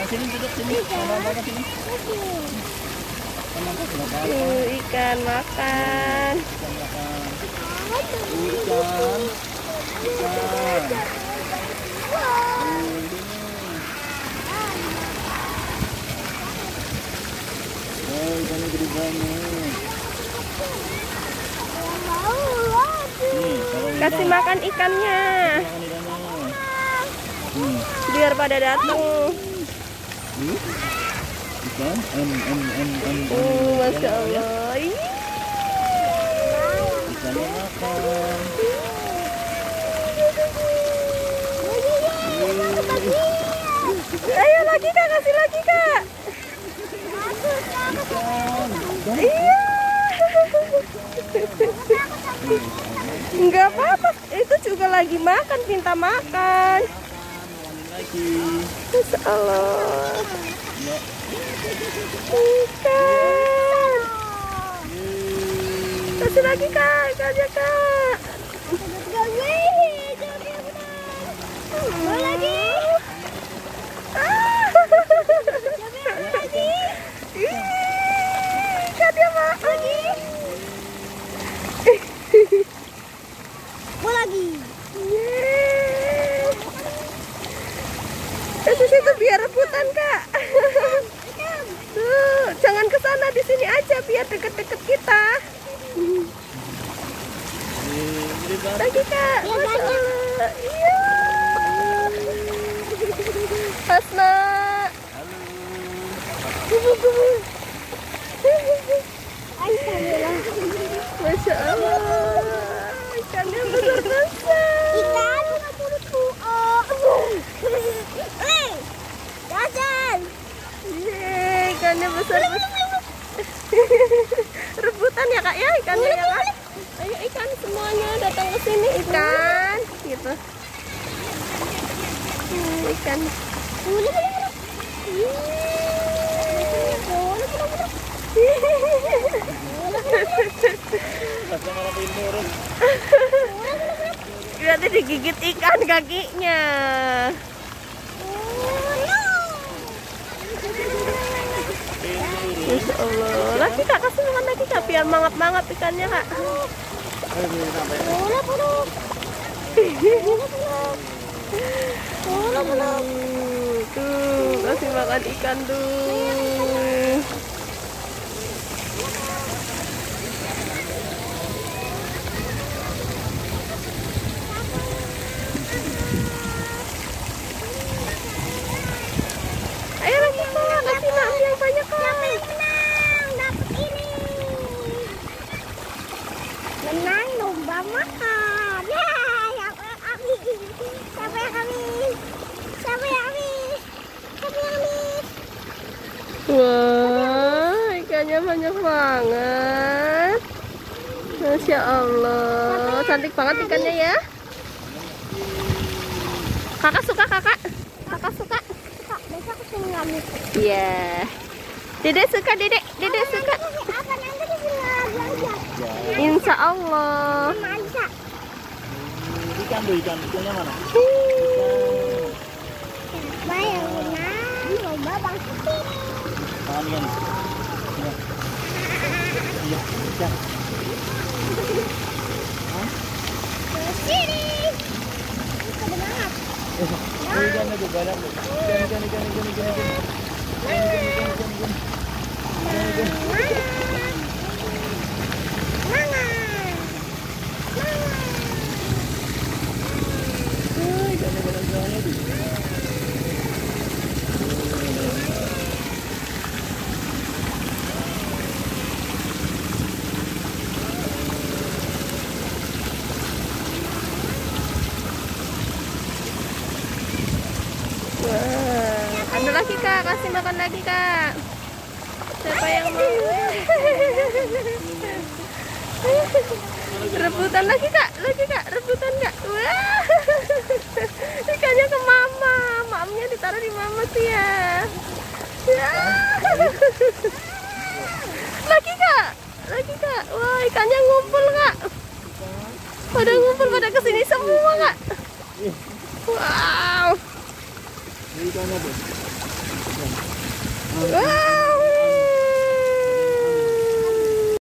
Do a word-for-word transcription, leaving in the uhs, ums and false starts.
sini duduk sini. Mama sini. Tuh, ikan makan. Ikan makan. Ikan. Ikan. Oh, ikannya gede banget. Kasih makan ikannya. Makan ikannya. Hmm. Biar pada datang. Hmm. Ikan. Em em em em. Oh, masya Allah. Ikannya makan. Ayo lagi kak, kasih lagi kak. Iya. Enggak apa-apa, itu juga lagi makan, minta makan. Lagi. Masya Allah. Ikan. Kasih lagi kak, ikannya kak. Mau lagi. Ikan dia mau lagi. Mau lagi. Ke situ biar rebutan kak. Tuh, jangan ke sana, di sini aja biar deket-deket kita. Lagi kak. Masya Allah. Iya. Hasna. Masya Allah. Ikannya besar-besar. Ikan mulutku. Eh, jajan. Yeay, ikannya besar-besar. Rebutan ya kak ya ikannya ya kak. Ayo ikan semuanya datang ke sini ikan. Gitu. Hmm, ikan. Nanti digigit ikan kakinya. Masya Allah. Lagi kak, kasih makan lagi kak biar mangap-mangap ikannya kak. Tuh, kasih makan ikan tuh. Ayo lagi kak, kasih makan yang banyak kak. Siapa yang menang? Dapat ini. Menang lomba makan. Ya, siapa yang habis? Siapa yang habis? Siapa yang habis? Siapa yang habis? Wah, ikannya banyak banget. Masya Allah, cantik banget ikannya ya. Kakak suka kakak? Kakak suka? Kak, besok aku ngambil. Iya. Dedek suka, dedek, dedek suka. Apa nanti kita Insya Allah. Ikan tuh, ikan, ikannya mana? Bayang menang, lomba bang sini. Makan ikan. Iya. Iya, ikan. Sini. Kode banget. Oh, ikannya tuh banyak tuh. Ikan, ikan, ikan, ikan, ikan, ikan. Ikan, ikan, ikan, ikan, ikan. Ikan, ikan. Mana? Mana? Oh, ikannya banyak banget tuh. Wah, ada lagi kak, kasih makan lagi kak. Siapa yang mau? Rebutan lagi kak, lagi kak, rebutan kak. Wah, ikannya ke mama, mamanya ditaruh di mama sih ya. Ya. Lagi kak, lagi kak. Wah, ikannya ngumpul kak. Pada ngumpul, pada kesini semua kak. Wow. Ikannya tuh. Wah.